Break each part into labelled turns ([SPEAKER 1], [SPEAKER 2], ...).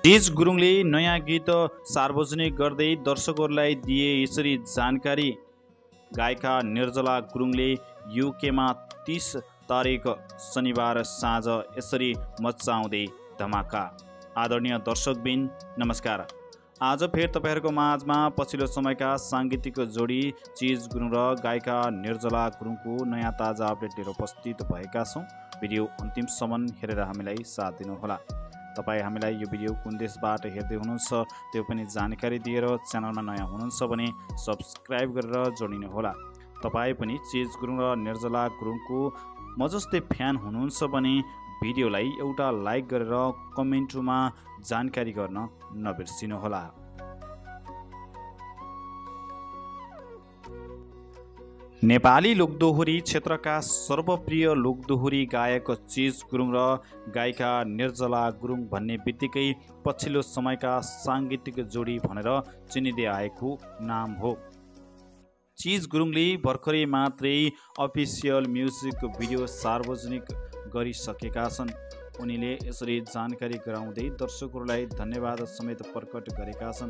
[SPEAKER 1] चिज गुरुङले नयाँ गीत सार्वजनिक गर्दै दर्शकहरूलाई दिए यसरी जानकारी। गायिका निर्जला गुरुङले युकेमा 30 तारिक शनिबार साँझ यसरी मचाउँदै धमाका। आदरणीय दर्शकबिन नमस्कार। आज फेर तपाईँहरूको माझमा पछिल्लो समयका साङ्गीतिक जोडी चिज गुरुङ र गायिका निर्जला गुरुङको नयाँ ताजा अपडेट लिएर उपस्थित भएका छौँ। भिडियो अन्तिमसम्म हेरेर हामीलाई साथ दिनुहोला। तपाईँ हामीलाई यो भिडियो कुन देशबाट हेर्दै हुनुहुन्छ त्यो पनि जानकारी दिएर च्यानलमा नयाँ हुनुहुन्छ भने सब्सक्राइब गरेर जोडिनुहोला। तपाईँ पनि चिज गुरुङ र निर्जला गुरुङको म जस्तै फ्यान हुनुहुन्छ भने भिडियोलाई एउटा लाइक गरेर कमेन्टमा जानकारी गर्न नबिर्सिनुहोला। नेपाली लोकदोहोरी क्षेत्रका सर्वप्रिय लोकदोहोरी गायक चिज गुरुङ र गायिका निर्जला गुरुङ भन्ने बित्तिकै पछिल्लो समयका साङ्गीतिक जोडी भनेर चिनिँदै आएको नाम हो। चिज गुरुङले भर्खरै मात्रै अफिसियल म्युजिक भिडियो सार्वजनिक गरिसकेका छन्। उनीले यसरी जानकारी गराउँदै दर्शकहरूलाई धन्यवाद समेत प्रकट गरेका छन्।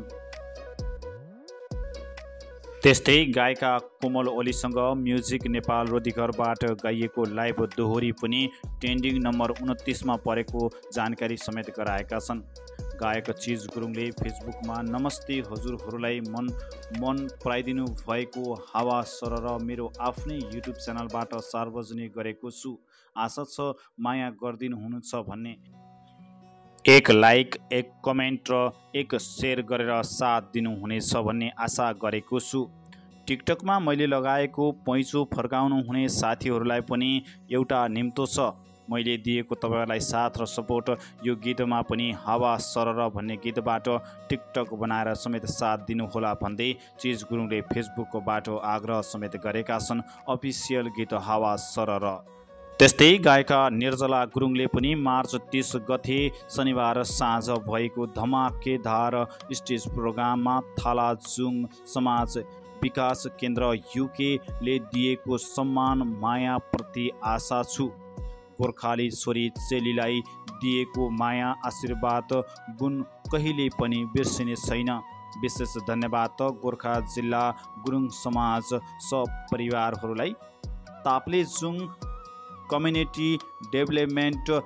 [SPEAKER 1] त्यस्तै गायिका कोमल ओलीसँग म्युजिक नेपाल रोधीघरबाट गाइएको लाइभ दोहोरी पनि ट्रेन्डिङ नम्बर 29 मा परेको जानकारी समेत गराएका छन्। गायक चिज गुरुङले फेसबुकमा नमस्ते हजुरहरूलाई मन पराइदिनु भएको हावा सरर मेरो आफ्नै युट्युब च्यानलबाट सार्वजनिक गरेको छु। आशा छ माया गरिदिनु हुनुहुन्छ भन्ने। एक लाइक, एक कमेन्ट र एक सेयर गरेर साथ दिनुहुनेछ भन्ने आशा गरेको छु। टिकटकमा मैले लगाएको पैँचो फर्काउनु हुने साथीहरूलाई पनि एउटा निम्तो छ। मैले दिएको तपाईँहरूलाई साथ र सपोर्ट यो गीतमा पनि हावा सरर भन्ने गीतबाट टिकटक बनाएर समेत साथ दिनुहोला भन्दै चिज गुरुङले फेसबुकबाट आग्रह समेत गरेका छन् अफिसियल गीत हावा सरर। त्यस्तै गायिका निर्जला गुरुङले पनि मार्च 30 गते शनिबार साँझ भएको धमाकेदार स्टेज प्रोग्राममा थालाजुङ समाज विकास केन्द्र युकेले दिएको सम्मान माया प्रति आशा छु। गोर्खाली छोरी चेलीलाई दिएको माया आशीर्वाद गुण कहिले पनि बिर्सिने छैन। विशेष धन्यवाद गोर्खा जिल्ला गुरुङ समाज सपरिवारहरूलाई। ताप्लेजुङ कम्युनिटी डेभलपमेन्ट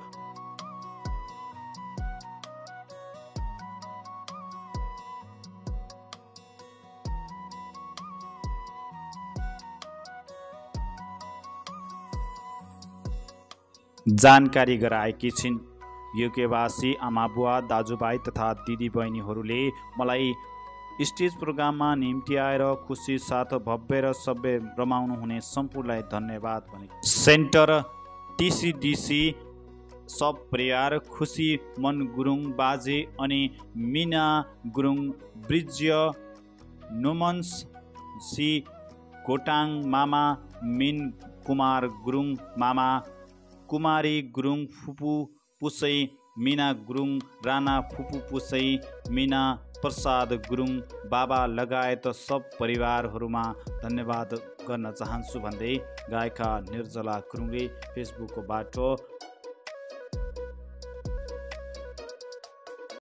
[SPEAKER 1] जानकारी गराएकी छिन्। युकेवासी आमाबुवा दाजुभाइ तथा दिदीबहिनीहरूले मलाई स्टेज प्रोग्राममा निम्ति आएर खुसी साथ भव्य र सभ्य रमाउनु हुने सम्पूर्णलाई धन्यवाद भने। सेन्टर टिसिडिसी सब परिवार खुसी मन गुरुङ बाजे अनि मिना गुरुङ ब्रिज नोमन्स सी गोटाङ मामा मिन कुमार गुरुङ मामा कुमारी गुरुङ फुपू पुसै मिना गुरुङ राणा फुपू पुसै मिना प्रसाद गुरुङ बाबा लगायत सब परिवारहरूमा धन्यवाद गर्न चाहन्छु भन्दै गायिका निर्जला गुरुङले फेसबुकबाट